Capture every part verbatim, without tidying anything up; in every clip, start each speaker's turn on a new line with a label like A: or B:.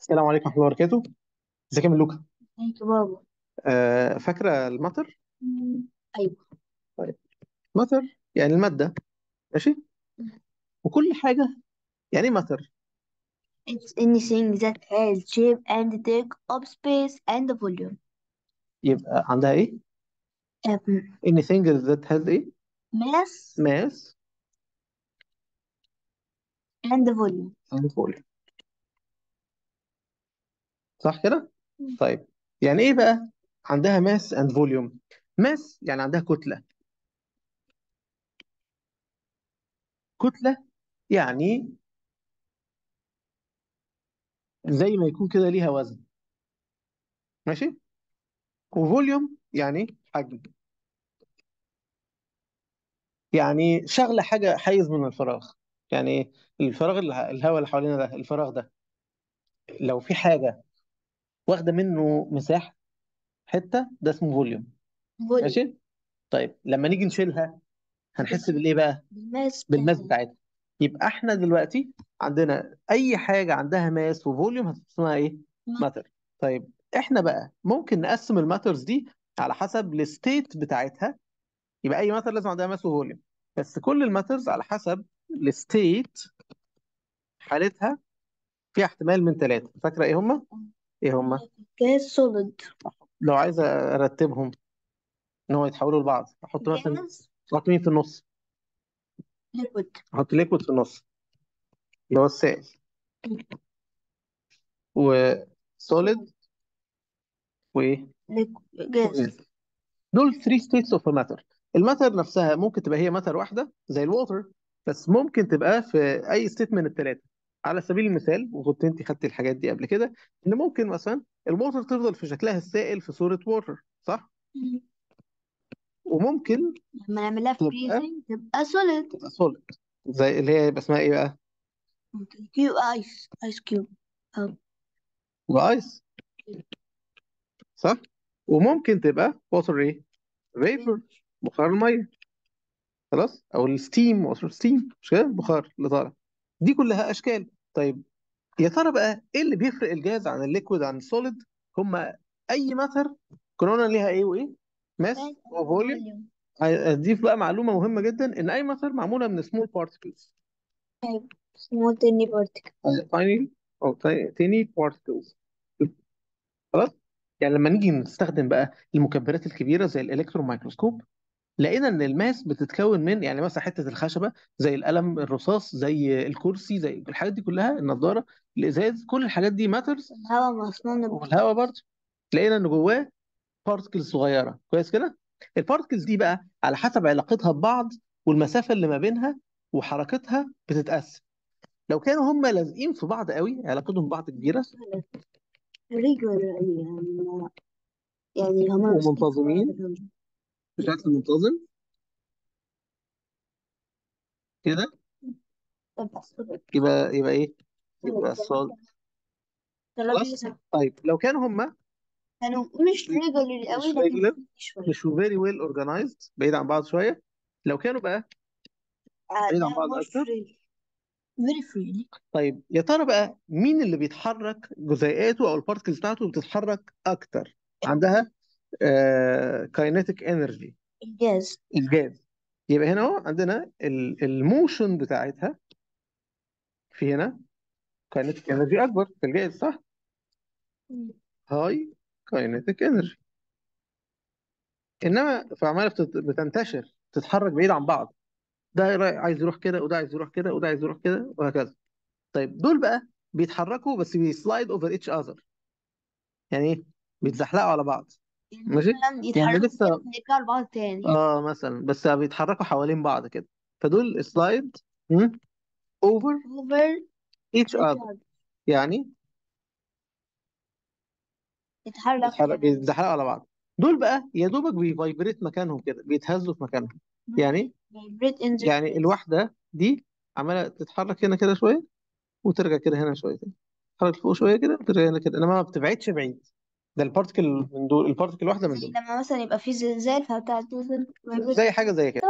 A: السلام عليكم ورحمة الله وبركاته. ازيك يا ملوكة؟
B: ازيك يا بابا.
A: آه فاكرة المطر؟
B: مم. ايوه.
A: طيب، مطر يعني المادة. ماشي. وكل حاجة يعني ايه مطر؟
B: It's anything that has shape and take up space and volume.
A: يبقى عندها ايه؟
B: Um,
A: anything that has ايه؟
B: mass
A: mass
B: and volume.
A: and volume. صح كده؟
B: مم.
A: طيب، يعني ايه بقى عندها mass and volume؟ mass يعني عندها كتلة. كتلة يعني زي ما يكون كده ليها وزن. ماشي. وفوليوم يعني حجم، يعني شغلة حاجة حيز من الفراغ. يعني ايه؟ الفراغ اللي الهواء اللي حوالينا ده، الفراغ ده لو في حاجة واخدة منه مساحة، حتة، ده اسمه فوليوم.
B: volume.
A: ماشي. طيب لما نيجي نشيلها هنحس بالايه بقى؟
B: بالماس
A: بالماس
B: بتاعتها.
A: بتاعتها. يبقى احنا دلوقتي عندنا اي حاجة عندها ماس وفوليوم هتسمها ايه؟ ماتر. طيب احنا بقى ممكن نقسم الماترز دي على حسب الستيت بتاعتها. يبقى اي ماتر لازم عندها ماس وفوليوم، بس كل الماترز على حسب الستيت حالتها فيها احتمال من ثلاثة. فاكرة ايه هما؟ ايه هما؟
B: gas solid.
A: لو عايز ارتبهم ان هو يتحولوا لبعض، احط مثلا،
B: gas
A: احط مين في النص؟
B: liquid.
A: احط ليكويد في النص اللي هو السائل، وسوليد، وايه؟
B: liquid gas.
A: وغاز. دول ثلاثة ستيتس اوف ماتر. الماتر نفسها ممكن تبقى هي ماتر واحده زي الووتر، بس ممكن تبقى في اي ستيت من الثلاثه. على سبيل المثال، وكنت انت خدت الحاجات دي قبل كده، ان ممكن مثلا الووتر تفضل في شكلها السائل في صوره ووتر، صح؟
B: مم.
A: وممكن
B: لما نعملها
A: تبقى
B: freezing تبقى solid.
A: تبقى سوليد، زي اللي هي يبقى اسمها ايه بقى؟
B: كيو ايس ايس كيوب. أو
A: وايس. صح. وممكن تبقى ووتر ايه؟ فيبر، بخار الميه. خلاص، او الستيم، ووتر ستيم، مش كده؟ البخار اللي طالع. دي كلها اشكال. طيب، يا ترى بقى ايه اللي بيفرق الجاز عن الليكويد عن السوليد؟ هما اي ماتر كنا قلنا ليها ايه وايه؟
B: mass
A: ماس
B: and
A: وفوليوم.
B: volume.
A: اضيف بقى معلومه مهمه جدا، ان اي ماتر معموله من سمول بارتكلز.
B: طيب small tiny particle.
A: تايني، او تيني بارتكلز. خلاص. يعني لما نيجي نستخدم بقى المكبرات الكبيره زي الالكترون مايكروسكوب، لقينا ان الماس بتتكون من، يعني مثلا حته الخشبه، زي القلم الرصاص، زي الكرسي، زي الحاجات دي كلها، النضاره، الازاز، كل الحاجات دي ماترز.
B: الهواء مصنوع من
A: والهواء برضه لقينا ان جواه بارتكلز صغيره، كويس كده. البارتكلز دي بقى على حسب علاقتها ببعض والمسافه اللي ما بينها وحركتها بتتقسم. لو كانوا هم لازقين في بعض قوي، علاقتهم ببعض كبيره
B: ريجولار يعني. يعني هما ماسكين في بعض
A: ومنتظمين
B: كده.
A: بشكل منتظم كده،
B: طب الصوت-
A: يبقى يبقى ايه؟ يبقى الصاد.
B: الترابيزة
A: خلاص.
B: الترابيزة
A: طيب لو كانوا هم
B: كانوا مش ريجولار قوي
A: مش
B: لكن
A: ريجولر،
B: في شوية.
A: مش فيري ويل اورجنايزد، بعيد عن بعض شويه. لو كانوا بقى
B: آه،
A: بعيد
B: ده
A: عن بعض
B: مور
A: اكتر.
B: فري فيري فري.
A: طيب يا ترى بقى مين اللي بيتحرك جزيئاته او البارتكلز بتاعته بتتحرك اكتر؟ عندها كاينيتيك انرجي،
B: الجاز.
A: الجاز. يبقى هنا اهو عندنا الموشن بتاعتها، في هنا كاينيتيك انرجي اكبر في الجاز، صح؟ هاي كاينيتيك انرجي. انما فعماله بتت- بتنتشر، تتحرك بعيد عن بعض. ده راي- عايز يروح كده، وده عايز يروح كده، وده عايز يروح كده، وهكذا. طيب دول بقى بيتحركوا بس بيسلايد اوفر ايتش اذر. يعني ايه؟ بيتزحلقوا على بعض.
B: يعني
A: ماشي.
B: مثلا
A: يعني
B: يتحركوا كده
A: لسه،
B: نرجع لبعض تاني.
A: اه مثلا، بس بيتحركوا حوالين بعض كده. فدول سلايد اوفر
B: اوفر.
A: ايتش اذر. يعني
B: يتحرك
A: بيتحرك،
B: يعني.
A: بيتزحلقوا على بعض. دول بقى يا دوبك بيفايبريت مكانهم كده، بيتهزوا في مكانهم. يعني
B: vibrate in the
A: يعني
B: space.
A: الواحده دي عماله تتحرك هنا كده شويه، وترجع كده هنا شويه تاني، تتحرك فوق شويه كده وترجع هنا كده، انما ما بتبعدش بعيد. ده البارتكل من دول، البارتكل واحده من
B: زي
A: دول.
B: لما مثلا يبقى في زلزال فبتاع تنزل vibrate.
A: زي حاجه زي كده.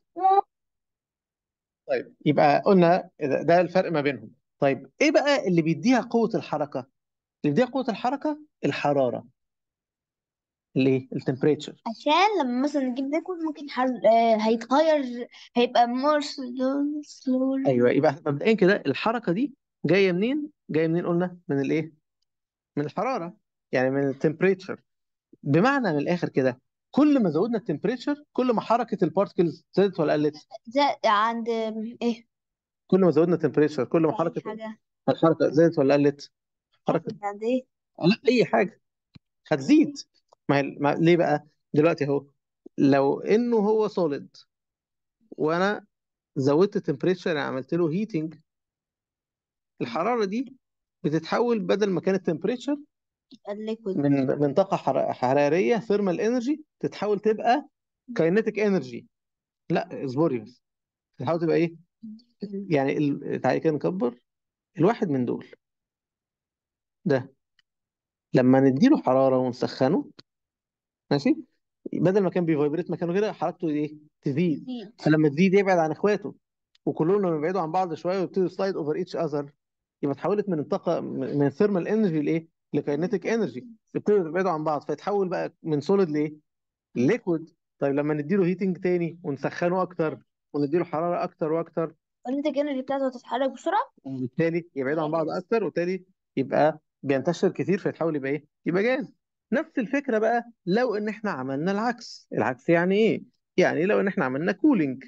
A: طيب يبقى قلنا ده ده الفرق ما بينهم. طيب ايه بقى اللي بيديها قوه الحركه؟ اللي بيديها قوة الحركة الحرارة، ليه؟ التمبريتشر.
B: عشان لما مثلا نجيب ليكويد ممكن حر... آه هيتغير، هيبقى more slow slowly.
A: ايوه، يبقى مبدئيا كده الحركة دي جاية منين؟ جاية منين قلنا؟ من الايه؟ من الحرارة، يعني من التمبريتشر. بمعنى من الاخر كده، كل ما زودنا التمبريتشر كل ما حركة البارتكلز زادت ولا قلت؟
B: ده عند ايه؟
A: كل ما زودنا التمبريتشر كل ما
B: أي
A: حركة
B: حاجة.
A: الحركة زادت ولا قلت؟ حركة،
B: عند ايه؟
A: لا اي حاجة هتزيد. ما هي ما... ليه بقى؟ دلوقتي اهو، لو انه هو سوليد وانا زودت التمبريتشر، يعني عملت له هيتنج، الحراره دي بتتحول بدل ما كانت تمبريتشر
B: الليكويد.
A: من من طاقه حر- حراريه ثيرمال انرجي، تتحول تبقى كاينيتيك انرجي. لا اصبري بس، تتحول تبقى ايه؟ يعني ال... تعالي كده نكبر الواحد من دول ده، لما نديله حراره ونسخنه، ماشي، بدل ما كان بيفايبريت مكانه كده، حركته ايه؟ تزيد.
B: زيد.
A: فلما تزيد يبعد عن اخواته، وكلهم لما يبعدوا عن بعض شويه ويبتدوا سلايد اوفر ايتش اذر، يبقى اتحولت من الطاقه من ثيرمال انرجي لايه؟ لكاينيتيك انرجي. يبتدوا يبعدوا عن بعض فيتحول بقى من سوليد لايه؟ ليكويد. طيب لما نديله هيتنج تاني ونسخنه اكتر ونديله حراره اكتر واكتر،
B: النتيجة الانرجي بتاعته هتتحرك بسرعة.
A: وبالتالي يبعدوا عن
B: يبقى
A: بعض
B: جاز.
A: اكتر، وبالتالي يبقى بينتشر كتير فيتحول يبقى ايه؟ يبقى جاز. نفس الفكره بقى لو ان احنا عملنا العكس. العكس يعني ايه؟ يعني لو ان احنا عملنا كولينج.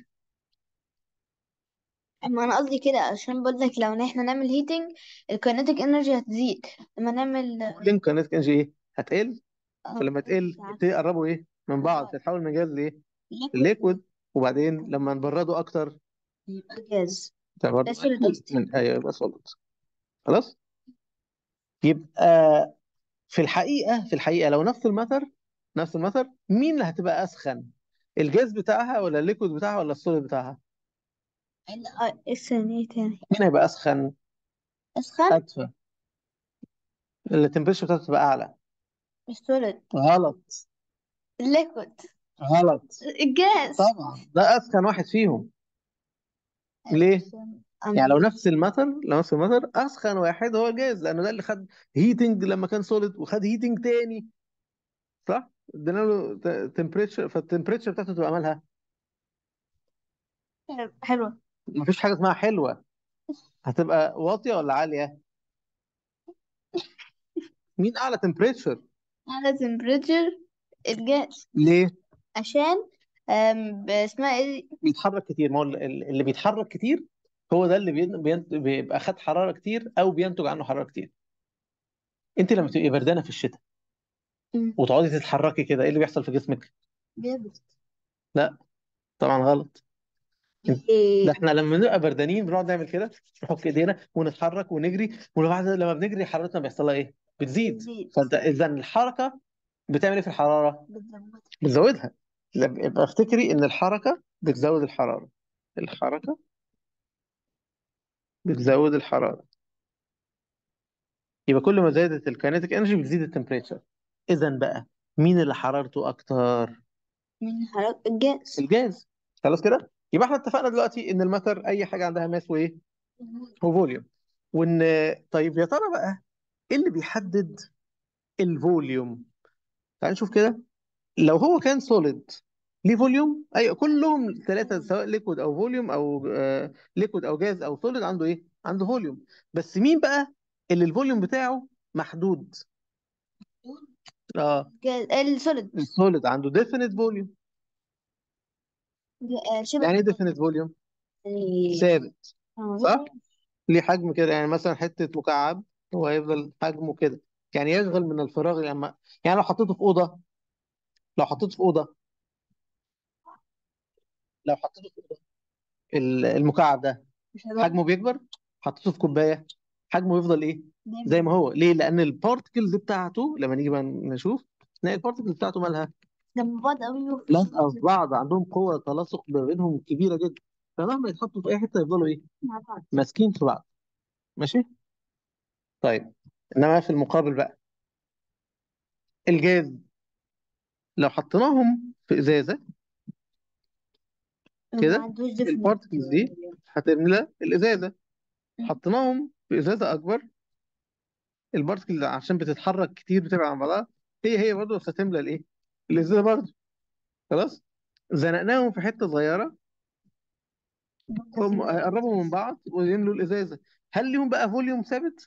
B: اما انا قصدي كده عشان بقول لك لو احنا نعمل هيتنج الكينيتيك انرجي هتزيد. لما نعمل
A: كولينج كانت انرجي ايه؟ هتقل.
B: اه
A: فلما تقل يبتدي
B: العكس.
A: يقربوا ايه؟ من بعض، تتحول من جاز لايه؟
B: ليكويد.
A: الليكويد. وبعدين لما نبرده اكتر
B: يبقى جاز. ده
A: تبرد
B: سوليد
A: اكتر
B: قصدي.
A: من ايوه يبقى سوليد. خلاص. يبقى في الحقيقه في الحقيقه لو نفس الماتر، نفس الماتر، مين اللي هتبقى اسخن؟ الجاز بتاعها ولا الليكويد بتاعها ولا السوليد بتاعها؟
B: ال- اسم ايه تاني؟
A: مين هيبقى اسخن؟
B: اسخن.
A: ادفى. التمبريتشر بتاعته تبقى اعلى.
B: السوليد.
A: غلط.
B: الليكويد.
A: غلط.
B: الجاز.
A: طبعا ده اسخن واحد فيهم. ليه؟ يعني
B: أم...
A: لو نفس الماتر، لو نفس الماتر اسخن واحد هو الجاز، لانه ده اللي خد هيتنج لما كان سوليد، وخد هيتنج تاني، صح؟ ادينا له تمبريتشر، فالتمبريتشر بتاعته تبقى مالها؟
B: حلوة.
A: مفيش حاجه اسمها حلوه، هتبقى واطيه ولا عاليه؟ مين اعلى تمبريتشر؟
B: على temperature الجاز.
A: ليه؟
B: عشان أم... ب- اسمها ايه؟
A: بيتحرك كتير. ما هو ال- ال- اللي بيتحرك كتير هو ده اللي بين- بين- بيبقى خد حراره كتير او بينتج عنه حراره كتير. انت لما تبقي بردانه في الشتاء
B: مم.
A: وتقعدي تتحركي كده، ايه اللي بيحصل في جسمك؟
B: بيبرد.
A: لا، طبعا غلط. ده
B: ايه.
A: احنا لما نبقى بردانين بنقعد نعمل كده، نحك ايدينا ونتحرك ونجري، وبعد لما بنجري حرارتنا بيحصل لها ايه؟ بتزيد.
B: بتزيد.
A: فانت اذا الحركه بتعمل ايه في الحراره؟
B: بتزودها.
A: بتزودها. يبقى يبقى افتكري ان الحركه بتزود الحراره. الحركه بتزود الحراره. يبقى كل ما زادت الكاينيتيك انرجي بتزيد التمبريتشر. اذا بقى مين اللي حرارته اكتر؟
B: من حرارة الجاز.
A: الجاز. خلاص كده. يبقى احنا اتفقنا دلوقتي ان الماتر اي حاجه عندها ماس وايه؟ وفوليوم. وان، طيب يا ترى بقى ايه اللي بيحدد الفوليوم؟ تعال نشوف كده. لو هو كان سوليد ليه فوليوم، ايوه كلهم ثلاثه، سواء ليكويد او فوليوم او آه ليكويد او جاز او سوليد، عنده ايه؟ عنده فوليوم. بس مين بقى اللي الفوليوم بتاعه محدود؟ اه،
B: جاز السوليد.
A: السوليد عنده ديفينيت فوليوم.
B: شبه
A: يعني ايه
B: ثابت.
A: ديفينيت فوليوم؟
B: يعني
A: ثابت.
B: اه
A: صح. ليه حجم كده، يعني مثلا حته مكعب هو هيفضل حجمه كده، يعني يشغل من الفراغ لما، يعني لو حطيته في اوضه، لو حطيته في اوضه لو حطيته في اوضه ال- المكعب ده
B: مش هيبقى
A: حجمه بيكبر. حطيته في كوبايه حجمه يفضل ايه؟
B: دايما.
A: زي ما هو. ليه؟ لان البارتكلز بتاعته لما نيجي بقى نشوف نلاقي البارتكلز بتاعته مالها؟
B: لما بعض قوي.
A: لازقه في بعض، عندهم قوه تلاصق ما بينهم كبيره جدا، فمهما يتحطوا في اي حته يفضلوا ايه؟
B: مع بعض.
A: ماسكين في بعض. ماشي. طيب، انما في المقابل بقى الجاز، لو حطيناهم في ازازه
B: ما
A: كده،
B: عندوش ديفنت.
A: البارتكلز دي هتملى الازازه. حطيناهم في ازازه اكبر، البارتكل عشان بتتحرك كتير بتبعد عن بعضها، هي هي برضه بس هتملى الايه؟ الازازه برضه. خلاص، زنقناهم في حته صغيره، هم قربوا من بعض ويملوا الازازه. هل ليهم بقى فوليوم ثابت؟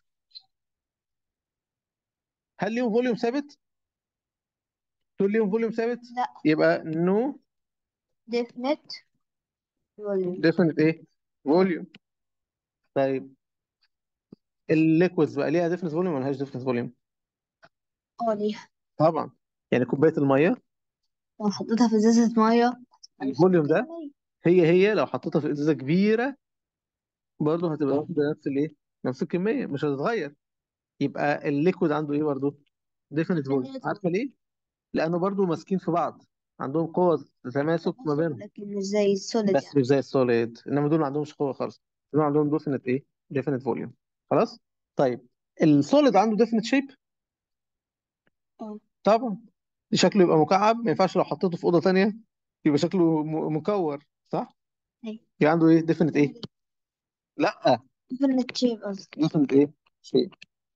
A: هل ليهم فوليوم ثابت؟ تقول ليهم فوليوم ثابت؟
B: لا.
A: يبقى نو
B: definite volume.
A: ديفينيت ايه؟ فوليوم. طيب الليكويدز بقى ليها ديفينيت فوليوم ولا ملهاش ديفينيت فوليوم؟
B: اه ليها.
A: طبعا. يعني كوبايه الميه
B: لو حطيتها في ازازة مية نفس
A: الفوليوم ده
B: الكمية.
A: هي هي لو حطيتها في ازازه كبيره برضه هتبقى واخده نفس الايه؟ نفس الكميه، مش هتتغير. يبقى الليكويد عنده ايه برضه؟ ديفينيت فوليوم.
B: definite
A: عارفه
B: volume.
A: ليه؟ لانه برضه ماسكين في بعض، عندهم قوه تماسك ما
B: تماسك
A: بينهم.
B: لكن مش زي السوليد
A: بس
B: يعني.
A: مش زي السوليد، انما دول ما عندهمش قوه خالص. دول عندهم ديفينيت ايه؟ ديفينيت فوليوم. خلاص. طيب السوليد عنده ديفينيت شيب؟
B: اه.
A: طبعا. شكله يبقى مكعب، ما ينفعش لو حطيته في اوضه ثانيه يبقى شكله م- مكور، صح؟
B: ايوه.
A: يبقى عنده ايه؟ ديفينيت ايه؟ لا،
B: definite shape قصدي.
A: ديفينيت ايه؟ شيب.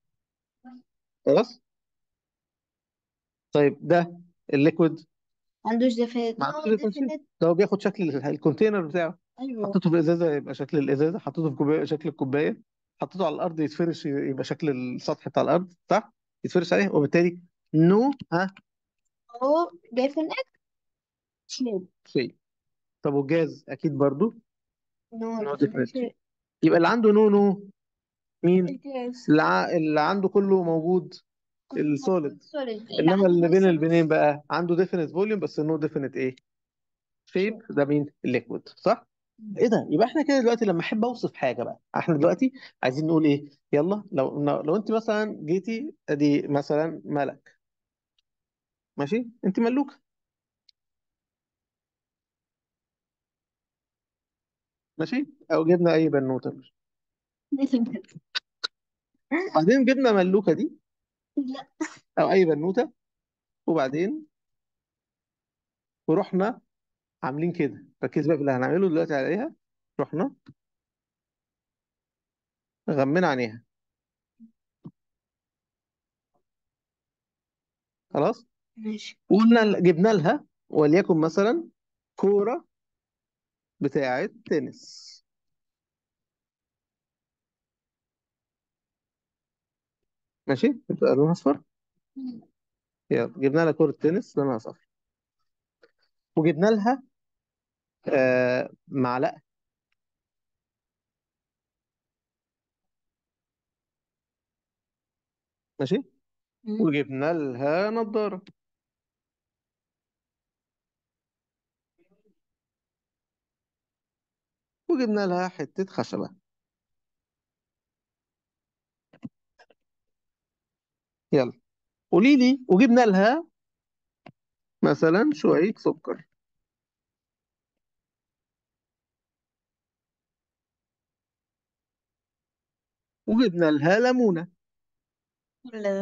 A: خلاص. طيب ده الليكويد
B: ما عندوش definite
A: ما
B: no
A: عندوش ديفينيت شيب،
B: definite.
A: ده هو بياخد شكل ال- الكونتينر بتاعه.
B: ايوه.
A: حطيته في ازازه يبقى شكل الازازه، حطيته في كوبايه يبقى شكل الكوبايه، حطيته على الارض يتفرش يبقى شكل السطح بتاع الارض، صح؟ يتفرش عليه، وبالتالي نو ها
B: هو definite shape.
A: شيء. طب والجاز اكيد برضو
B: no
A: نو
B: definite
A: ديفينيت شيء.
B: shape.
A: يبقى اللي عنده نو نو مين؟
B: الجاز
A: اللي, ع... اللي عنده كله موجود
B: كله موجود
A: السوليد.
B: solid اللي
A: انما
B: عنده
A: اللي بين
B: بس
A: البنين
B: نص
A: بقى عنده ديفينيت فوليوم بس نو ديفينيت ايه؟ شيب.
B: shape.
A: ده مين؟ الليكويد، صح؟ ايه ده؟ يبقى احنا كده دلوقتي لما احب اوصف حاجه بقى، احنا دلوقتي عايزين نقول ايه؟ يلا لو لو انت مثلا جيتي ادي مثلا ملك، ماشي؟ انت ملوكه، ماشي؟ او جبنا اي بنوته،
B: definite.
A: وبعدين جبنا ملوكه دي
B: لا.
A: او اي بنوته، وبعدين ورحنا عاملين كده. ركز بقى في اللي هنعمله دلوقتي عليها. رحنا غمينا عينيها. خلاص.
B: ماشي.
A: وقلنا جبنا لها وليكن مثلا كوره بتاعه تنس، ماشي؟ بتبقى لونها اصفر. يلا جبنا لها كوره تنس لونها اصفر، وجبنا لها آه معلقه، ماشي؟
B: مم.
A: وجبنا لها نضاره، وجبنا لها حته خشبه. يلا قولي لي. وجبنا لها مثلا شويه سكر، وجبنا لها ليمونه.
B: كل ده.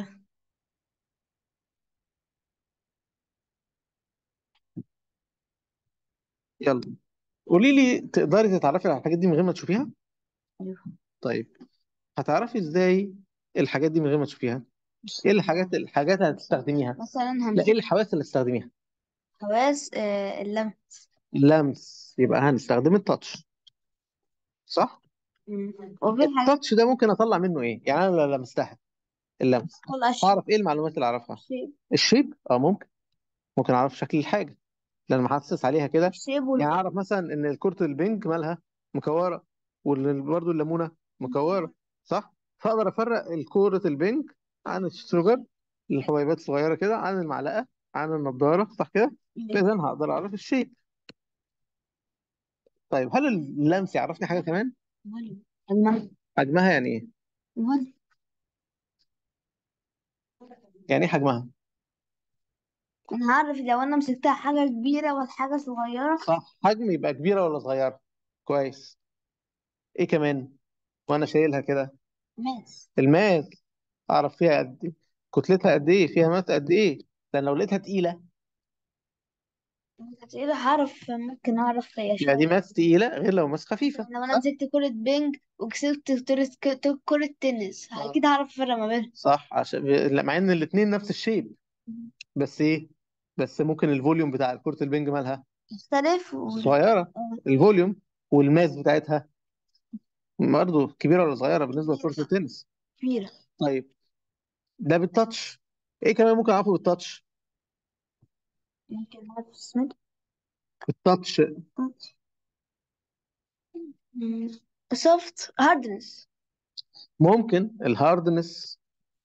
A: يلا قولي لي، تقدري تتعرفي على الحاجات دي من غير ما تشوفيها؟
B: أيوه.
A: طيب هتعرفي ازاي الحاجات دي من غير ما تشوفيها؟ ايه
B: بس
A: الحاجات الحاجات اللي هتستخدميها؟
B: مثلا
A: لا، ايه
B: همسك
A: الحواس اللي هتستخدميها؟
B: حواس آه اللمس.
A: اللمس. يبقى هنستخدم التاتش، صح؟
B: مم. وفي حاجات
A: التاتش ده ممكن اطلع منه ايه؟ يعني انا لو لمستها، اللمس،
B: طلع الشيء.
A: اعرف ايه المعلومات اللي اعرفها؟
B: الشيب.
A: الشيب، اه ممكن. ممكن اعرف شكل الحاجه لما احسس عليها كده.
B: الشيب
A: يعني
B: واللون.
A: اعرف مثلا ان كرة البنج مالها مكوره، وبرده الليمونه مكوره، صح؟ فاقدر افرق الكرة البنج عن الشوجر، الحبيبات الصغيره كده، عن المعلقه، عن النضاره، صح كده؟ فاذا هقدر اعرف الشيب. طيب هل اللمس يعرفني حاجه كمان؟
B: فوليوم. المهم.
A: حجمها يعني ايه؟
B: فوليوم.
A: يعني ايه حجمها؟
B: انا هعرف لو انا مسكتها حاجة كبيرة ولا حاجة صغيرة.
A: صح، حجم يبقى كبيره ولا صغيره. كويس. ايه كمان وانا شايلها كده؟
B: ماس.
A: الماس. اعرف فيها قد ايه، كتلتها قد ايه، فيها ماس قد ايه. لان لو لقيتها تقيله
B: تقيلة هعرف، ممكن أعرف هي
A: يبقى
B: شوية.
A: دي ماس تقيله غير لو ماس خفيفه،
B: لو أنا
A: صح؟
B: مسكت كرة بينج وكسبت كرة ك- كرة تنس،
A: اه
B: أكيد هعرف أفرق ما بينهم.
A: صح، عشان لا، مع ان الاثنين نفس الشيب، بس ايه، بس ممكن الفوليوم بتاع كره البنج مالها
B: مختلف و...
A: صغيره،
B: آه،
A: الفوليوم والماس بتاعتها برضه كبيره ولا صغيره بالنسبه لكره
B: كبيرة.
A: التنس.
B: كبيرة.
A: طيب ده بالتاتش، ايه كمان ممكن اعرفه بالتاتش؟
B: ممكن أعرف اسمه.
A: التاتش
B: سوفت هاردنس.
A: ممكن الهاردنس،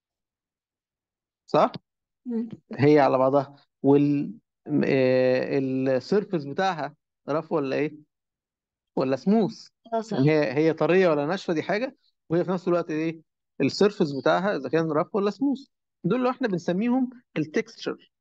A: صح؟ هي على بعضها، وال السيرفس بتاعها رف ولا ايه، ولا سموث؟
B: اه صح.
A: يعني هي هي طريه ولا ناشفه، دي حاجه، وهي في نفس الوقت ايه، السيرفس بتاعها اذا كان رف ولا سموث. دول اللي احنا بنسميهم التكستشر،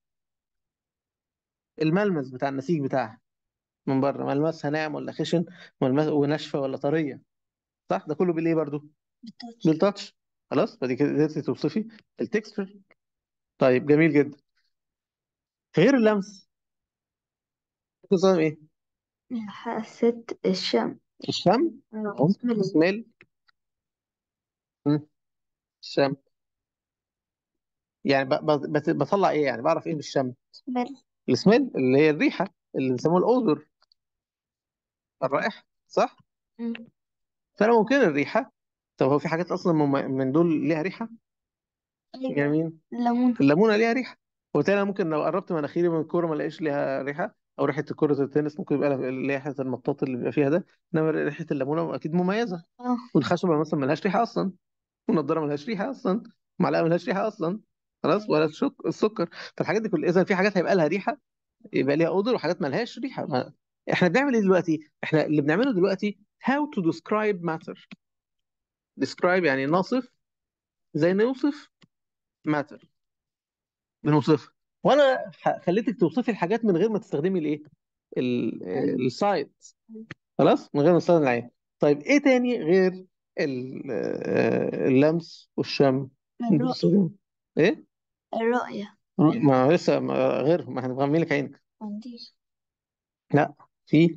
A: الملمس بتاع النسيج بتاعها من بره، ملمسها ناعم ولا خشن، ملمس وناشفه ولا طريه، صح؟ ده كله بالايه برضو؟
B: بالتاتش.
A: بالتاتش. خلاص، فدي كده قدرتي توصفي التكستشر. طيب جميل جدا. غير اللمس نظام ايه؟
B: حاسة الشم.
A: الشم.
B: اه
A: ممكن
B: سميل.
A: سميل. مم. الشم، يعني ب- ب- بت- بطلع ايه يعني، بعرف ايه بالشم؟
B: سميل.
A: السميل اللي هي الريحه، اللي بيسموها الاودر، الرائحه، صح؟ فانا ممكن الريحه، طب هو في حاجات اصلا مم- من دول ليها ريحه؟
B: أيوة.
A: جميل.
B: ليمون.
A: الليمونه ليها ريحه، وبالتالي أنا ممكن لو قربت مناخيري من الكوره ما الاقيش ليها ريحه، او ريحه كره التنس ممكن يبقى لها ريحه المطاط اللي بيبقى فيها ده، انما ريحه الليمونه اكيد مميزه.
B: اه.
A: والخشبه مثلا ملهاش ريحه اصلا، والنضاره ملهاش ريحه اصلا، المعلقه ملهاش ريحه اصلا، خلاص، ولا الشك... السكر. فالحاجات دي كل، اذا في حاجات هيبقى لها ريحه، يبقى ليها اودر، وحاجات ملهاش ريحه. ما... احنا بنعمل ايه دلوقتي؟ احنا اللي بنعمله دلوقتي how to describe matter. describe يعني نصف، زي نوصف matter، بنوصفها. وانا ح- خليتك توصفي الحاجات من غير ما تستخدمي الايه، ال- السايت، خلاص، من غير ما تستخدمي العين. طيب ايه تاني غير ال- آه، اللمس والشم
B: الرؤية.
A: بتستخدمه؟ ايه؟
B: الرؤية.
A: ما لسه ما غير، ما هنغمي لك عينك.
B: عنديش.
A: لا، في،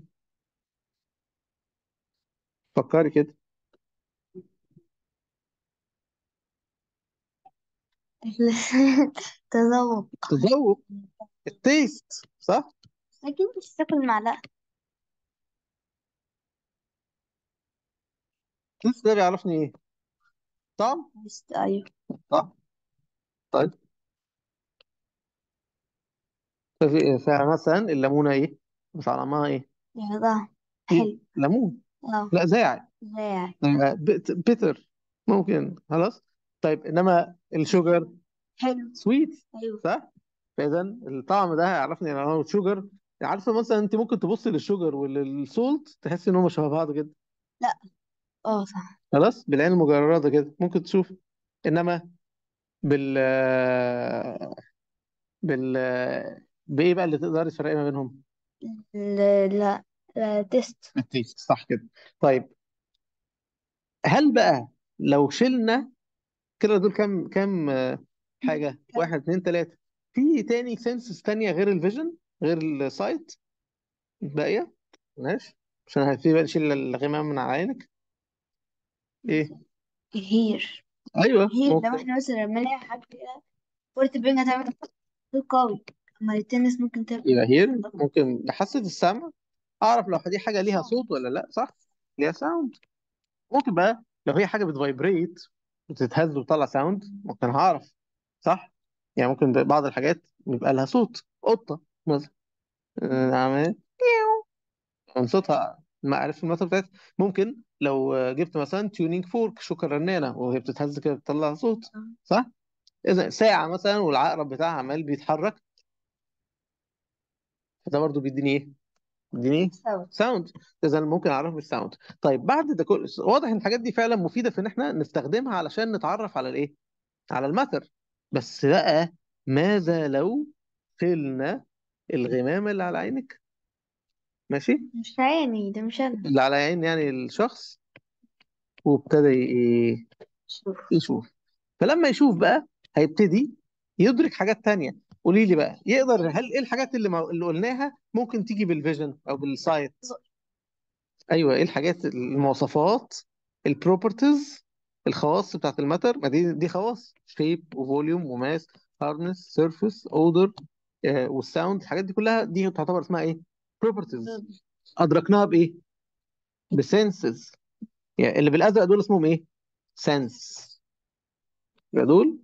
A: فكري كده.
B: تذوق.
A: تذوق، التيست، صح؟
B: أكيد مش تاكل معلقة.
A: التيست ده بيعرفني ايه؟ طعم.
B: بس أيوة.
A: طعم. طيب، ففي- فمثلا الليمونه ايه، طعمها ايه؟
B: يا ده
A: ايه
B: حلو.
A: ليمون؟
B: اه.
A: لا زاعي.
B: زي.
A: بيتر، ممكن، خلاص. طيب انما الشوجر
B: حلو.
A: سويت،
B: أيوة.
A: صح؟ فاذا الطعم ده هيعرفني ان هو شوجر. عارفه مثلا انت ممكن تبص للشوجر وللسولت تحس ان هم شبه بعض جدا،
B: لا. اه صح.
A: خلاص، بالعين المجرده كده ممكن تشوف. انما بال بال بايه بقى اللي تقدر تفرقي ما بينهم؟
B: لا لا. لا تيست.
A: التيست، صح كده. طيب هل بقى لو شلنا كده، دول كام كام آه، حاجه، واحد اتنين تلاته، في تاني سنسز تانية غير الفيجن، غير السايت باقيه؟ ماشي، عشان هتبتدي بقى نشيل الغمام من على عينك. ايه؟
B: هير.
A: ايوه
B: هير لو
A: ممكن.
B: احنا مثلا رمينا حاجة كده، كرة البنج هتعمل صوت قوي، اما التنس ممكن تعمل
A: يبقى هير ممكن بحاسة السمع اعرف لو دي حاجه ليها صوت ولا لا، صح؟ ليها ساوند. ممكن بقى لو هي حاجه بتفايبريت، بتتهز وتطلع ساوند، ممكن هعرف، صح؟ يعني ممكن بعض الحاجات بيبقى لها صوت، قطه مثلا، آه، عملت من صوتها ما عرفت المنطقه بتاعتها. ممكن لو جبت مثلا تيونينج فورك، شوكة رنانه، وهي بتتهز كده بتطلع صوت، صح؟ اذا ساعه مثلا والعقرب بتاعها عمال بيتحرك، فده برضو بيديني ايه؟ بيديني ايه؟
B: صوت.
A: ساوند. اذا ممكن اعرفه بالساوند. طيب بعد ده كله، واضح ان الحاجات دي فعلا مفيده في ان احنا نستخدمها علشان نتعرف على الايه؟ على الماثر. بس بقى ماذا لو شلنا الغمام اللي على عينك؟ ماشي،
B: مش عيني ده، مش انا.
A: اللي على عين يعني الشخص، وابتدى ايه؟
B: شوف.
A: يشوف. فلما يشوف بقى هيبتدي يدرك حاجات تانية. قولي لي بقى، يقدر هل ايه الحاجات اللي مو... اللي قلناها ممكن تيجي بالفيجن او بالسايت؟ ايوه، ايه الحاجات المواصفات، البروبرتيز، الخواص بتاعت الماتر. ما دي دي خواص، شيب وفوليوم وماس، هاردنس، سيرفيس، اودر، والساوند. الحاجات دي كلها دي تعتبر اسمها ايه؟ بروبرتيز. ادركناها بايه؟ بسنسز. يعني اللي بالازرق دول اسمهم ايه؟ سنس. يبقى دول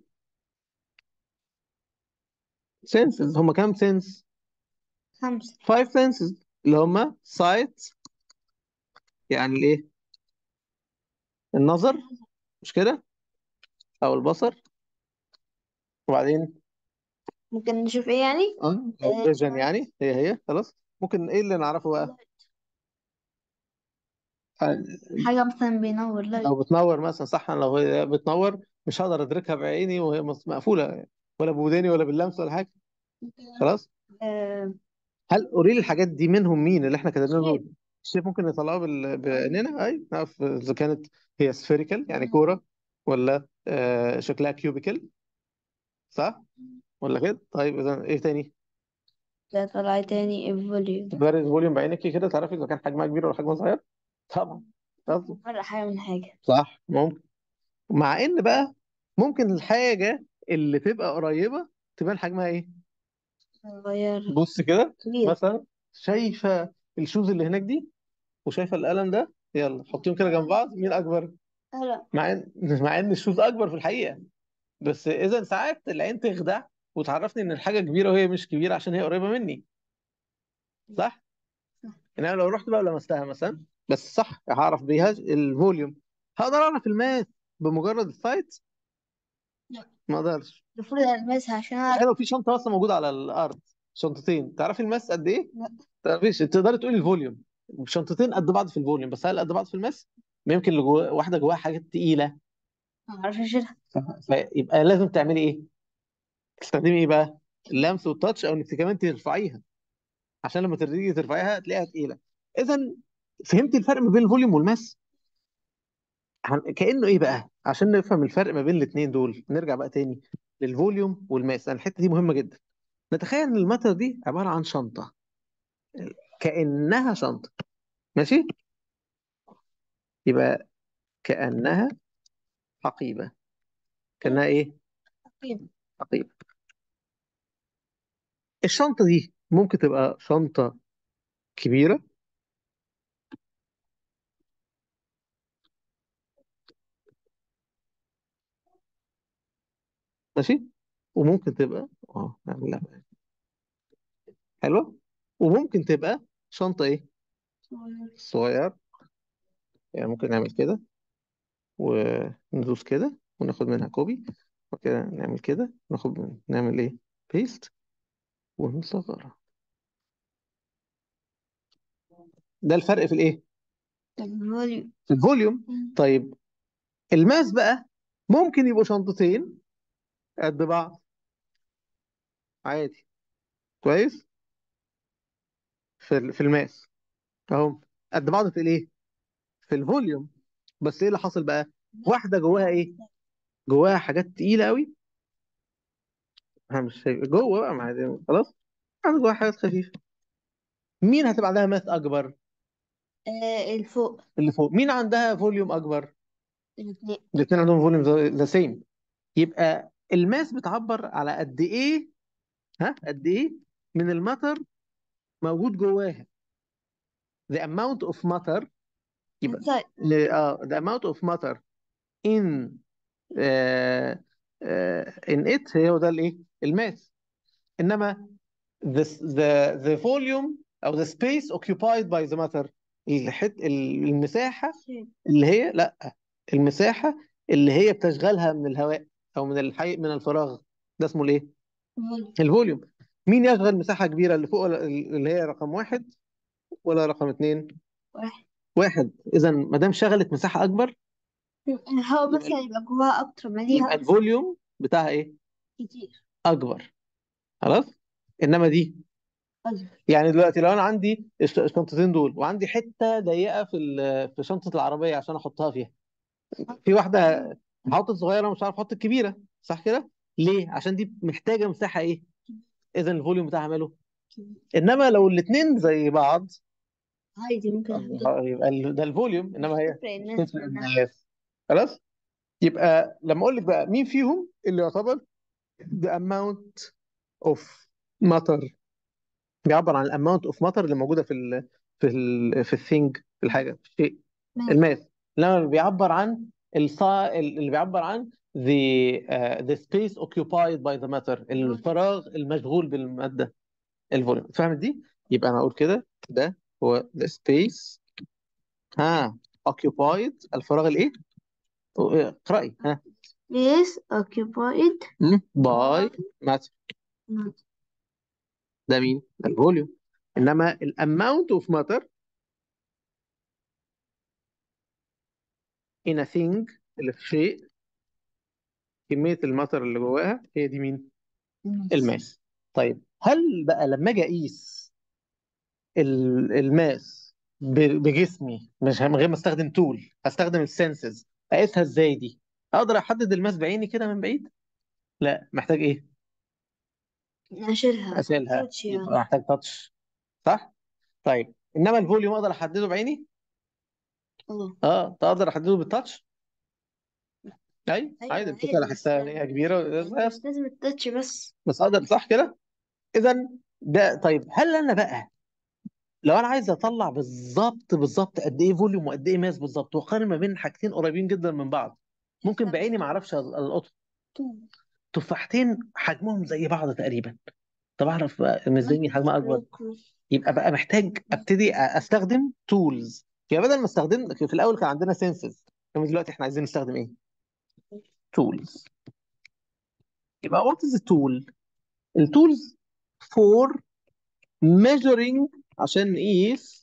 A: سنسز. هم كام سنس؟
B: خمسة.
A: فايف سنسز، اللي هم سايت، يعني الايه؟ النظر، مش كده؟ او البصر. وبعدين
B: ممكن نشوف ايه يعني؟
A: اه او
B: آه،
A: فيجن، يعني هي هي خلاص. ممكن ايه اللي نعرفه بقى؟
B: حاجة مثلا بينور لايت.
A: لو بتنور مثلا، صح. لو هي بتنور مش هقدر ادركها بعيني وهي مس- مقفوله، ولا بوداني ولا باللمس ولا حاجه. خلاص.
B: آه،
A: هل اوريل الحاجات دي منهم مين اللي احنا كتبناه دول؟
B: شيب.
A: الشيب ممكن نطلعه بال- بعينينا، اي نعرف اذا كانت هي سفيريكال يعني كوره، ولا آه شكلها كيوبيكال، صح ولا كده؟ طيب اذا ايه تاني؟
B: ده طلع تاني الفوليوم.
A: تبرز فوليوم بعينك كده تعرفي اذا كان حجمها كبير ولا حجمها صغير؟ طبعا. طبعا.
B: فرق حاجة من حاجة.
A: صح، ممكن. مع ان بقى ممكن الحاجه اللي تبقى قريبه تبان حجمها ايه؟
B: صغير.
A: بص كده،
B: كبير.
A: مثلا شايفه الشوز اللي هناك دي، وشايفه القلم ده، يلا حطيهم كده جنب بعض، مين اكبر؟
B: لا.
A: مع ان مع ان الشوز اكبر في الحقيقه. بس اذا ساعات العين تخدع وتعرفني ان الحاجه كبيره وهي مش كبيره عشان هي قريبه مني، صح؟ انما لو رحت بقى ولمستها مثلا، بس صح هعرف بيها الفوليوم. هقدر اعرف الماس بمجرد السايت؟
B: لا.
A: ما اقدرش.
B: المفروض ألمسها عشان أعرف.
A: يعني لو في شنطه اصلا موجوده على الارض، شنطتين، تعرفي الماس قد ايه؟
B: لا.
A: تعرفيش. تقدري تقولي الفوليوم، شنطتين قد بعض في الفوليوم، بس هل قد بعض في الماس؟ ما يمكن اللي جوا واحده جواها حاجات تقيله.
B: ما أعرفش أشيلها.
A: فيبقى لازم تعملي ايه؟ تستخدمي ايه بقى؟ اللمس والتاتش، او انك كمان ترفعيها، عشان لما تيجي ترفعيها تلاقيها تقيله. اذا فهمتي الفرق ما بين الفوليوم والماس؟ هن- كانه ايه بقى؟ عشان نفهم الفرق ما بين الاثنين دول نرجع بقى تاني للفوليوم والماس. أنا الحته دي مهمه جدا. نتخيل ان الماتر دي عباره عن شنطه، كانها شنطه، ماشي؟ يبقى كانها حقيبه. كانها ايه؟
B: أكيد.
A: حقيبه. الشنطه دي ممكن تبقى شنطه كبيره، ماشي، وممكن تبقى اه نعمل لها حلوه، وممكن تبقى شنطه ايه؟ صغير. يعني ممكن نعمل كده وندوس كده وناخد منها كوبي، وكده نعمل كده ناخد نعمل ايه؟ بيست، ونصغرها. ده الفرق في الايه؟
B: الفوليوم.
A: في الفوليوم. طيب الماس بقى ممكن يبقوا شنطتين قد بعض عادي، كويس، في ال- في الماس اهو، قد بعض في الايه؟ في الفوليوم. بس ايه اللي حصل بقى؟ واحده جواها ايه؟ جواها حاجات تقيله قوي. انا مش شايف جوه بقى، مع دي خلاص. عندك جواها حاجات خفيفه. مين هتبقى عندها ماس اكبر؟
B: آه، الفوق.
A: اللي فوق. مين عندها فوليوم اكبر؟
B: الاثنين.
A: الاثنين عندهم فوليوم ذا سيم. يبقى الماس بتعبر على قد ايه، ها، قد ايه من الماتر موجود جواها. the amount of matter. يبقى
B: inside.
A: اه the amount of matter in uh, uh, in it، هي هو ده الايه؟ الماس. انما the the the volume او the space occupied by the matter، الحت المساحه اللي هي، لا، المساحه اللي هي بتشغلها من الهواء او من الحي من الفراغ، ده اسمه الايه؟
B: الفوليوم.
A: الفوليوم. مين يشغل مساحه كبيره، اللي فوق ولا اللي هي رقم واحد ولا رقم اتنين؟
B: واحد.
A: واحد. اذا ما دام شغلت مساحه اكبر،
B: الهواء
A: يبقى
B: مثلا يبقى جواها أكتر
A: يبقى
B: مليها
A: الفوليوم بتاعها ايه؟
B: كتير.
A: اكبر. خلاص. انما دي،
B: أصغر.
A: يعني دلوقتي لو انا عندي الش- الشنطتين دول، وعندي حته ضيقه في ال- في شنطه العربيه عشان احطها فيها، في واحده هحط الصغيره مش عارف احط الكبيره، صح كده؟ ليه؟ عشان دي محتاجه مساحه ايه؟ اذا الفوليوم بتاعها ماله. انما لو الاثنين زي بعض
B: عادي ممكن احط.
A: يبقى ال- ده الفوليوم، انما
B: مش
A: هي
B: تفرق
A: مش
B: الناس
A: تفرق
B: كلها.
A: المقاس. خلاص. يبقى لما اقول لك بقى مين فيهم اللي يعتبر the amount of matter، بيعبر عن الاماونت اوف ماتر اللي موجوده في ال في ال في الثينج، في الحاجه، في الشيء،
B: ماشي.
A: الماس. لما بيعبر عن الصا اللي بيعبر عن the uh, the space occupied by the matter، الفراغ المشغول بالماده، الفوليوم. فاهم دي؟ يبقى انا اقول كده ده هو the space، ها، occupied، الفراغ الايه؟ اقرأي، ها.
B: is occupied
A: مم. by matter.
B: not.
A: ده مين؟ ده الفوليوم. انما الاماونت اوف ماتر in a thing، اللي في شيء، كمية المطر اللي جواها، هي دي مين؟
B: الماس.
A: الماس. طيب هل بقى لما اجي اقيس ال- الماس ب- بجسمي، مش من غير ما استخدم تول، هستخدم السنسز، اقيسها ازاي دي؟ اقدر احدد الماس بعيني كده من بعيد؟ لا، محتاج ايه؟
B: اشيلها
A: اشيلها،
B: تاتش
A: يبقى
B: يعني.
A: محتاج تاتش. صح؟ طيب انما الفوليوم اقدر احدده بعيني؟
B: اه
A: اه، تقدر احدده بالتاتش. اي عادي،
B: ايوه
A: الفكره اللي
B: عادي بس
A: حاسها ان هي كبيره صغيرة.
B: مش لازم التاتش بس.
A: بس اقدر، صح كده؟ اذا ده طيب، هل انا بقى لو انا عايز اطلع بالظبط بالظبط قد ايه فوليوم وقد ايه ماس بالظبط، واقارن ما بين حاجتين قريبين جدا من بعض، ممكن بعيني ما اعرفش القطهم، تفاحتين حجمهم زي بعض تقريبا، طب اعرف بقى ان الدنيا حجمها اكبر؟ يبقى بقى محتاج ابتدي استخدم تولز. يبقى بدل ما استخدم في الاول كان عندنا سنسز، انما دلوقتي احنا عايزين نستخدم ايه؟ تولز. يبقى وات از التول؟ التولز فور measuring، عشان نقيس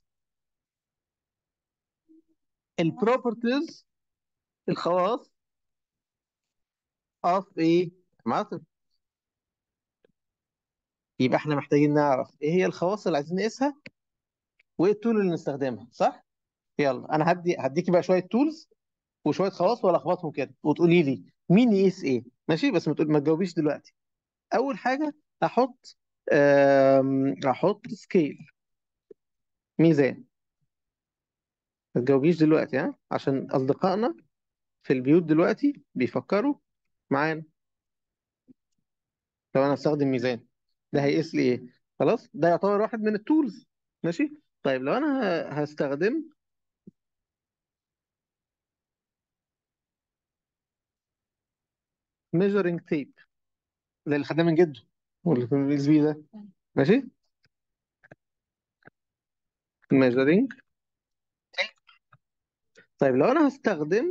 A: البروبرتيز، الخواص of ايه؟ matter. يبقى احنا محتاجين نعرف ايه هي الخواص اللي عايزين نقيسها، وايه التول اللي نستخدمها، صح؟ يلا انا هدي هديكي بقى شويه تولز وشويه خواص والخبطهم كده وتقولي لي مين يقيس ايه، ماشي؟ بس ما تقول ما تجاوبيش دلوقتي. اول حاجه هحط أم... هحط سكيل، ميزان. ما تجاوبيش دلوقتي، ها، عشان اصدقائنا في البيوت دلوقتي بيفكروا معانا. لو انا استخدم ميزان، ده هيقيس لي ايه؟ خلاص، ده يعتبر واحد من التولز. ماشي. طيب لو انا ه- هستخدم measuring tape، زي اللي خدناه من جده واللي في اليو اس بي ده. ماشي. measuring tape. طيب لو انا هستخدم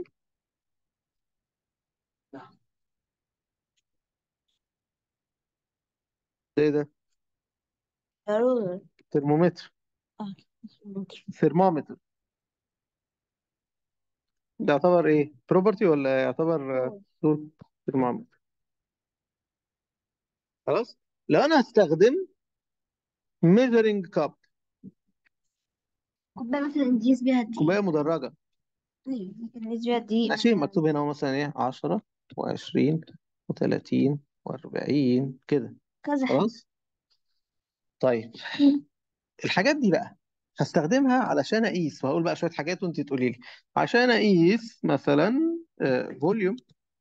A: ايه ده؟
B: ضروري.
A: ترمومتر،
B: اه
A: ثرمومتر. ده يعتبر ايه؟ بروبرتي ولا يعتبر تول؟ ترمومتر. خلاص. لو انا هستخدم measuring cup،
B: كوباية مثلا نقيس بيها
A: كوبايه
B: دقيق.
A: مدرجه،
B: ايوه ممكن نقيس بيها دقيق
A: ماشي،
B: مثلا.
A: مكتوب هنا اهو مثلا ايه، عشرة و20 و30 و40 كده.
B: كذا حاجة.
A: خلاص. طيب الحاجات دي بقى هستخدمها علشان اقيس، وهقول بقى شويه حاجات وانت تقولي لي. عشان اقيس مثلا فوليوم،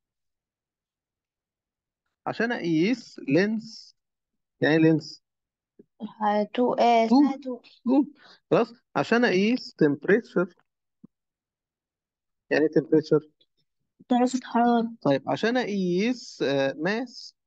A: عشان اقيس لينس. يعني لينس
B: هاتو ايه
A: طول،
B: اسمها تو.
A: طول. خلاص. عشان اقيس تمبريتشر، يعني تمبريتشر.
B: درجة حرارة.
A: طيب عشان اقيس ماس.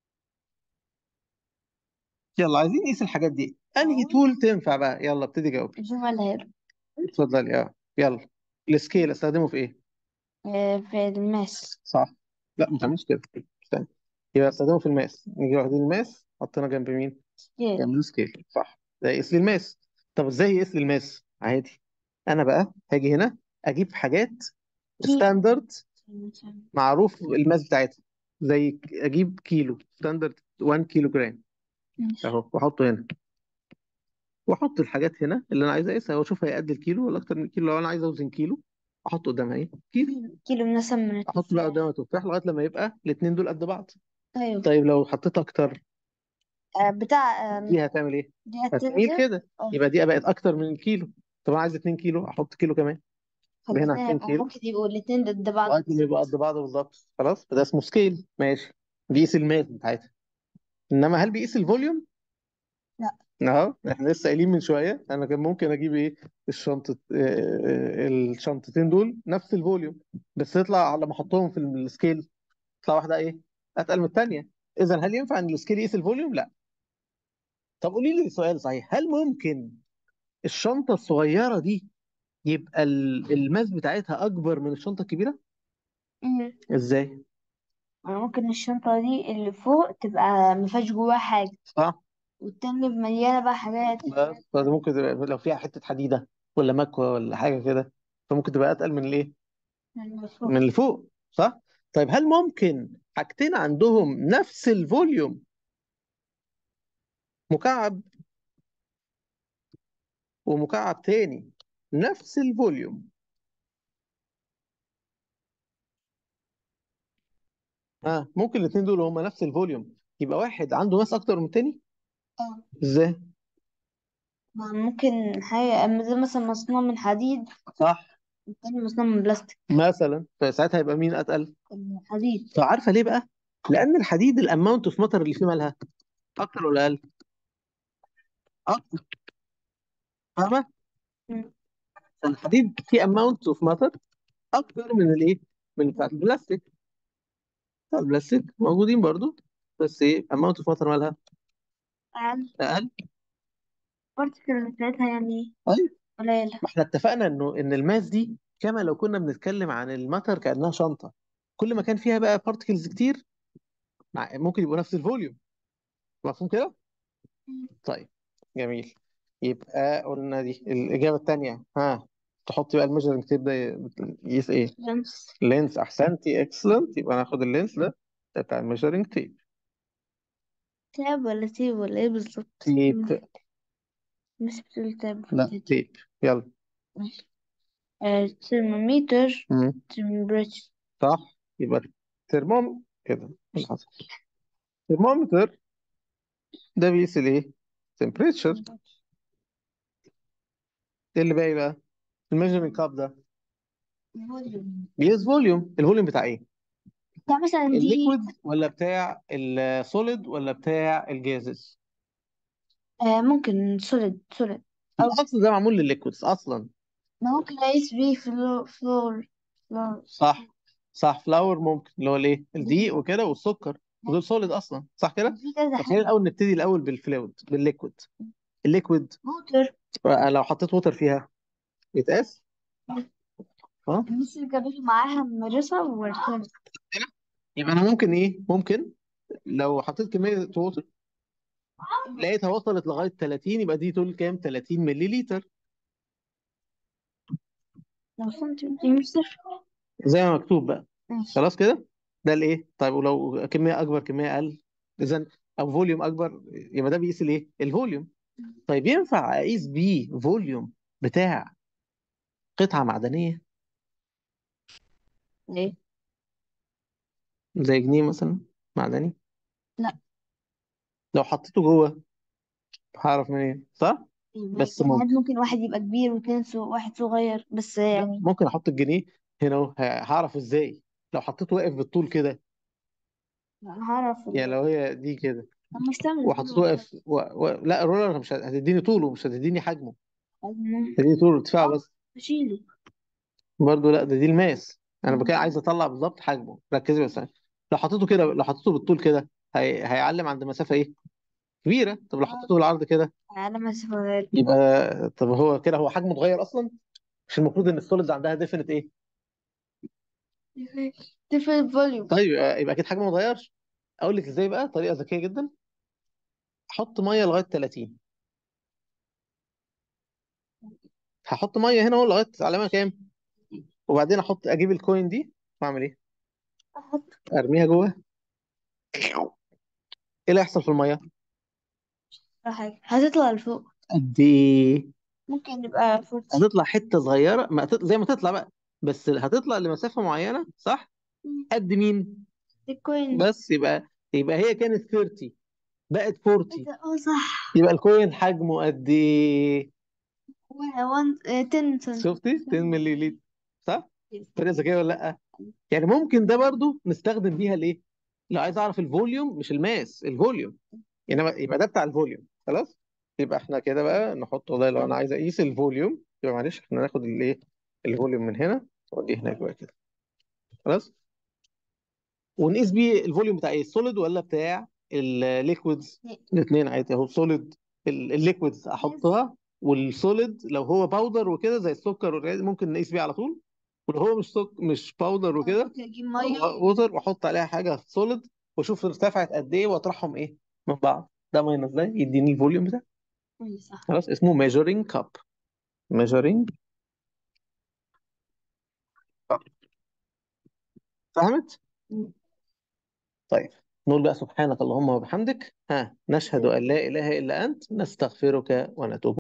A: يلا عايزين نقيس الحاجات دي، انهي تول تنفع بقى؟ يلا ابتدي جاوب.
B: نشوف اللي هيبقى.
A: اتفضلي. اه يلا. السكيل استخدمه في ايه؟
B: آه، في الماس.
A: صح. لا ما تعملش كده، استنى. يبقى استخدمه في الماس، نيجي واخدين الماس حطينا جنب مين؟
B: سكيل.
A: جنب السكيل، صح. ده يقيس لي الماس. طب ازاي يقيس لي الماس؟ عادي، انا بقى هاجي هنا اجيب حاجات
B: كيلو
A: ستاندرد،
B: مثلا.
A: معروف الماس بتاعتها، زي ك- اجيب كيلو ستاندرد واحد كيلو جرام
B: ماشي.
A: اهو، واحطه هنا، واحط الحاجات هنا اللي انا عايز اقيسها، واشوف هي قد الكيلو ولا اكتر من الكيلو. لو انا عايز اوزن كيلو، احط قدامها ايه؟ كيلو.
B: كيلو مثلا من
A: احط بقى
B: التفاح.
A: قدامها تفاح لغايه لما يبقى الاثنين دول قد بعض.
B: ايوه.
A: طيب لو حطيت اكتر،
B: آه بتاع آم،
A: دي هتعمل ايه؟
B: دي
A: هتميل
B: هتنزل.
A: كده،
B: اه
A: يبقى دي بقت اكتر من الكيلو. طب انا عايز اتنين كيلو، احط كيلو كمان، يبقى هنا
B: فالاتنين
A: اتنين
B: هيبقوا
A: كيلو
B: ممكن يبقوا الاتنين ضد بعض.
A: لغايه ما يبقى قد بعض بالظبط. خلاص، فده اسمه سكيل. ماشي، بيقيس الماس بتاعتها. انما هل بيقيس الفوليوم؟
B: لا.
A: اهو احنا لسه قايلين من شويه انا كان ممكن اجيب ايه، الشنطه آه، الشنطتين دول نفس الفوليوم، بس يطلع لما احطهم في السكيل تطلع واحده ايه، اتقل من الثانيه. اذا هل ينفع ان السكيل يقيس الفوليوم؟ لا. طب قولي لي سؤال صحيح، هل ممكن الشنطه الصغيره دي يبقى ال- الماس بتاعتها اكبر من الشنطه الكبيره؟
B: مم.
A: ازاي؟
B: ممكن الشنطة دي اللي فوق تبقى مفيهاش جواها حاجة،
A: صح.
B: والتانية مليانة بقى حاجات.
A: بس فده ممكن تبقى لو فيها حته حديده ولا مكوه ولا حاجه كده، فممكن تبقى اتقل من الايه،
B: اللي
A: من
B: فوق.
A: اللي فوق. صح. طيب هل ممكن حاجتين عندهم نفس الفوليوم، مكعب ومكعب تاني نفس الفوليوم، اه ممكن الاثنين دول هما نفس الفوليوم يبقى واحد عنده ماس اكتر من التاني؟
B: اه
A: ازاي؟
B: ما ممكن حاجة أما ده مثلا مصنوع من حديد،
A: صح.
B: والتاني مصنوع من بلاستيك.
A: مثلا فساعتها يبقى مين اتقل؟
B: الحديد.
A: طب عارفه ليه بقى؟ لان الحديد الاماونت اوف ماتر اللي فيه مالها اكتر ولا اقل؟ اكتر. فاهمه؟
B: مم.
A: فالحديد فيه اماونت اوف ماتر اكتر من الايه، من بتاع البلاستيك. بتاع البلاستيك موجودين برضو، بس ايه اماونت اوف ماتر مالها
B: أقل.
A: اقل.
B: البارتكل بتاعتها يعني
A: طيب،
B: قليلة.
A: ما احنا اتفقنا انه ان الماس دي كما لو كنا بنتكلم عن الماتر كانها شنطه، كل ما كان فيها بقى بارتكلز كتير مع ممكن يبقوا نفس الفوليوم. مفهوم كده؟
B: مم.
A: طيب، جميل. يبقى قلنا دي الاجابه الثانيه. ها، تحطي بقى الميجرنج تيب ده يقيس ايه؟
B: لمس.
A: لينس. احسنتي، اكسلنت. يبقى ناخد اللينس ده، ده بتاع الميجرنج تيب.
B: تاب ولا تيب ولا ايه بالظبط؟
A: تيب.
B: مم. مش بتقول تاب
A: لا،
B: تيب.
A: تيب. يلا.
B: ماشي. آه، ترمومتر.
A: مم.
B: تمبريتشر.
A: صح. يبقى ترموم كده اللي حصل. ترمومتر ده بيقيس الايه، temperature. ايه اللي باقي بقى؟ الميجرنج كاب ده
B: فوليوم.
A: بيقيس فوليوم. الفوليوم بتاع ايه؟
B: بتاع مثلا دي.
A: الليكويد ولا بتاع السوليد ولا بتاع الجازز؟
B: آه ممكن سوليد سوليد. أو
A: الاصل ده معمول للليكويدز اصلا.
B: ما ممكن أقيس بيه فلور فلور فلور.
A: صح. صح، فلاور ممكن، اللي هو الايه،
B: دي
A: الدقيق وكده والسكر، ودول سوليد اصلا، صح كده؟
B: في كذا
A: طب خلينا
B: حاجة.
A: الاول نبتدي الاول بالفلويد، بالليكويد. الليكويد
B: موتور.
A: لو حطيت ووتر فيها يتقاس؟ اه.
B: المس اللي جابته معاها مدرسة وورثنا.
A: يبقى انا ممكن ايه، ممكن لو حطيت كميه ووتر لقيتها وصلت لغايه ثلاثين، يبقى دي تقول كام، ثلاثين ملي لتر.
B: لو سنتيمتر.
A: زي ما مكتوب بقى.
B: ماشي.
A: خلاص كده. ده الايه. طيب ولو كميه اكبر كميه اقل، اذا او فوليوم اكبر، يبقى ده بيقيس الايه، الفوليوم. طيب ينفع اقيس بيه فوليوم بتاع قطعه معدنيه
B: ليه؟
A: زي جنيه مثلا معدني؟
B: لا.
A: لو حطيته جوه هعرف منين، صح؟
B: يعني
A: بس ممكن.
B: عادي ممكن واحد يبقى كبير واتنين سو... واحد صغير بس
A: لا،
B: يعني.
A: ممكن احط الجنيه هنا اهو، ه- هعرف ازاي؟ لو حطيته واقف بالطول كده،
B: أنا هعرف
A: يعني
B: ال-
A: لو هي دي كده
B: لما استعمل
A: وحطيته
B: الرولر ده.
A: واقف و... و... لا، الرولر مش هت- هتديني طوله، مش هتديني حجمه.
B: أنا-
A: هتديني طوله ارتفاعه
B: اه
A: بس.
B: بشيله.
A: برضه لا، ده دي الماس. انا بقى
B: مم.
A: عايز اطلع بالظبط حجمه، ركزي بس. لو حطيته كده، لو حطيته بالطول كده هي... هيعلم عند مسافه ايه، كبيره. طب لو
B: اه
A: حطيته بالعرض كده
B: على مسافة.
A: يبقى، طب هو كده هو حجمه اتغير اصلا. مش المفروض ان السوليد عندها ديفينيت ايه؟
B: different volume.
A: طيب يبقى يبقى اكيد حجمه ما اتغيرش. اقول لك ازاي بقى، طريقه ذكيه جدا. احط ميه لغايه ثلاثين، هحط ميه هنا اهو لغايه علامه كام، وبعدين احط اجيب الكوين دي واعمل ايه،
B: أحط
A: ارميها جوه. ايه اللي هيحصل في الميه؟
B: حاجة هتطلع لفوق.
A: قد ايه؟
B: ممكن يبقى أربعين.
A: هتطلع حته صغيره، ما هتط- زي ما تطلع بقى، بس هتطلع لمسافه معينه، صح؟
B: مم.
A: قد مين؟
B: الكوين.
A: بس يبقى، يبقى هي كانت ثلاثين، بقت
B: ايه
A: أربعين.
B: ده؟ اه صح.
A: يبقى الكوين حجمه قد ايه؟
B: واحد عشرة سنتي.
A: شفتي؟ عشرة ملي لتر. صح؟ طريقه ذكيه ولا لا؟ يعني ممكن ده برضو نستخدم بيها الايه؟ لو عايز اعرف الفوليوم، مش الماس، الفوليوم. يعني يبقى ده بتاع الفوليوم. خلاص. يبقى احنا كده بقى نحط، والله لو انا عايز اقيس الفوليوم، يبقى معلش احنا ناخد الايه، الفوليوم من هنا وديه هناك بقى كده. خلاص. ونقيس بيه الفوليوم بتاع ايه، السوليد ولا بتاع الليكويدز؟ الاثنين عادي اهو. سوليد، الليكويدز احطها، والسوليد لو هو باودر وكده زي السكر والحاجات ممكن نقيس بيه على طول. ولو هو مش سك... مش باودر وكده،
B: ممكن اجيب ميه.
A: ووتر، واحط عليها حاجه سوليد، واشوف ارتفعت قد ايه واطرحهم ايه من بعض. ده ماينس ده يديني الفوليوم بتاعه.
B: ايوه صح.
A: خلاص. اسمه measuring cup. measuring cup. فهمت؟ طيب. نقول بقى سبحانك اللهم وبحمدك، ها، نشهد أن لا إله إلا أنت، نستغفرك ونتوب